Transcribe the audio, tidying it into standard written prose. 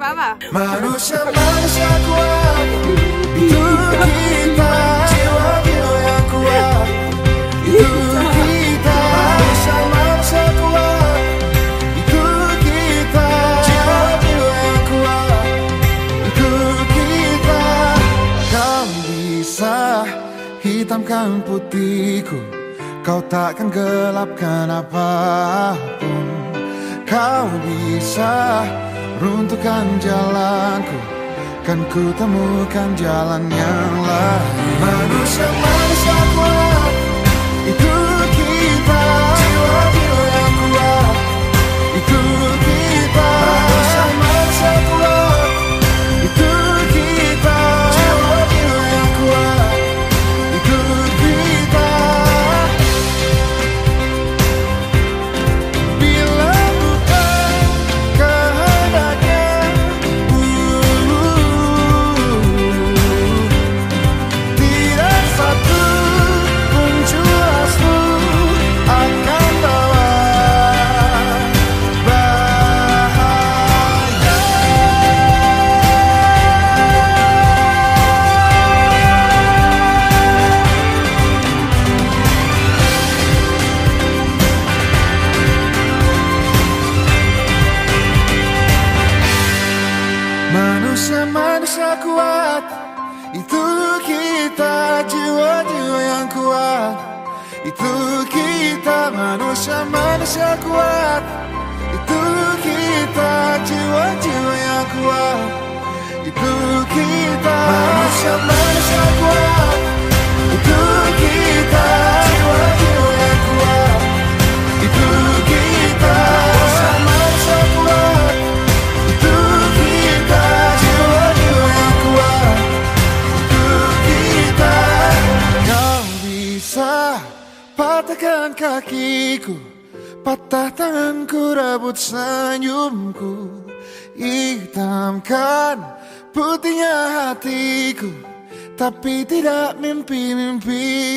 apa-apa. Manusia kuat, itu kita. Jiwa yang kuat, itu kita. Manusia kuat, itu kita. Jiwa yang kuat, itu kita. Kau bisa hitamkan putihku, kau takkan gelapkan apapun. Kau bisa runtuhkan jalanku, kan ku temukan jalan yang lain. Manusia kuat, itu kita. Jiwa yang kuat, itu kita. Manusia kuat, itu kita. Jiwa yang kuat, itu kita. Bila bukan kehendaknya, tidak satu pun jelasmu akan bawa bahaya. Manusia kuat, itu kita. Jiwa yang kuat, itu kita. Manusia kuat, itu kita. Jiwa yang kuat, itu kita. Manusia kuat, itu kita. Jiwa yang kuat, itu kita. Manusia kuat, itu kita. Jiwa yang kuat, itu kita. Kau bisa patahkan kakiku, patah tanganku, rebut senyumku, hitamkan putihnya hatiku, tapi tidak mimpi-mimpi